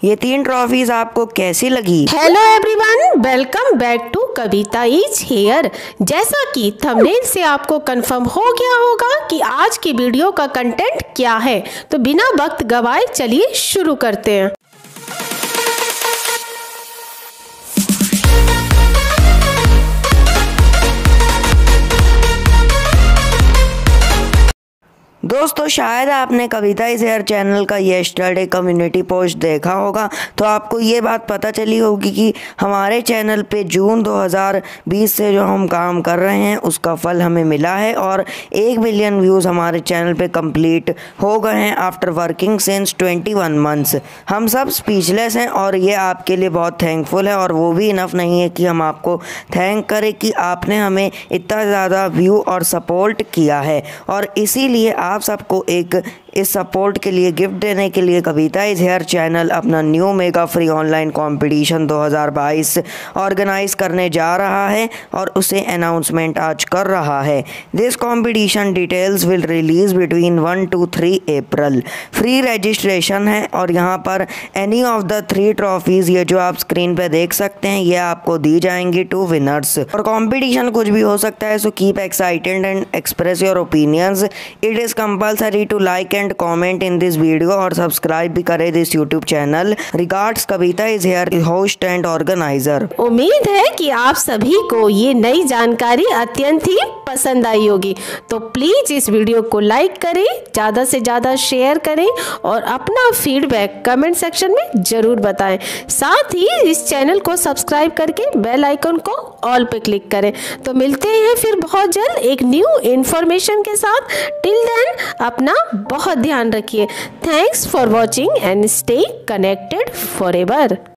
ये 3 ट्रॉफीज आपको कैसी लगी? Hello everyone, welcome back to Kavita is here. जैसा कि थंबनेल से आपको कंफर्म हो गया होगा कि आज की वीडियो का कंटेंट क्या है, तो बिना वक्त गवाए चलिए शुरू करते हैं। दोस्तों, शायद आपने कविता इज हियर चैनल का यस्टरडे कम्युनिटी पोस्ट देखा होगा, तो आपको ये बात पता चली होगी कि हमारे चैनल पे जून 2020 से जो हम काम कर रहे हैं उसका फल हमें मिला है और 1 मिलियन व्यूज़ हमारे चैनल पे कंप्लीट हो गए हैं आफ्टर वर्किंग सिंस 21 मंथ्स। हम सब स्पीचलेस हैं और ये आपके लिए बहुत थैंकफुल है, और वो भी इनफ नहीं है कि हम आपको थैंक करें कि आपने हमें इतना ज़्यादा व्यू और सपोर्ट किया है। और इसीलिए आप सबको एक इस सपोर्ट के लिए गिफ्ट देने के लिए कविता इज हियर चैनल अपना new mega free online competition 2022 organise करने जा रहा है और उसे अनाउंसमेंट आज कर रहा है। This competition details will release between 1 to 3 April. Free registration है और यहाँ पर एनी ऑफ द 3 ट्रॉफीज ये जो आप स्क्रीन पे देख सकते हैं ये आपको दी जाएंगी टू विनर्स। और कंपटीशन कुछ भी हो सकता है, so keep excited and express your opinions. It is compulsory to like comment in this video और सब्सक्राइब भी करें this YouTube channel. Regards, Kavita is here, host and organiser. उम्मीद है कि आप सभी को ये नई जानकारी अत्यंत ही पसंद आई होगी, तो प्लीज इस वीडियो को लाइक करें, ज़्यादा से ज़्यादा शेयर करें और अपना फीडबैक कमेंट सेक्शन में ज़रूर बताएं। साथ ही इस चैनल को सब्सक्राइब करके बेल आइकन को ऑल पे क्लिक करें। तो मिलते हैं फिर बहुत जल्द एक न्यू इन्फॉर्मेशन के साथ। टिल देन अपना बहुत ध्यान रखिए। Thanks for watching and stay connected forever.